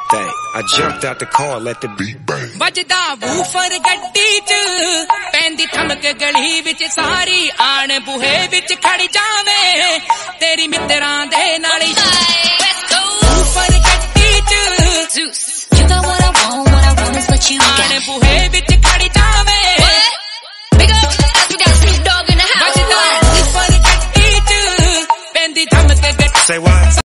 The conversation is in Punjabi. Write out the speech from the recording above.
thing. I jumped out the car, let the beat bang. ਵੱਜਦਾ ਵੂਫਰ ਗੱਡੀ ਚ ਪੈਂਦੀ ਠਮਕ ਗਲੀ ਵਿੱਚ ਸਾਰੀ ਆਣ ਬੂਹੇ ਵਿੱਚ ਖੜ ਜਾਵੇ ਤੇਰੀ ਮਿੱਤਰਾਂ ਦੇ ਨਾਲ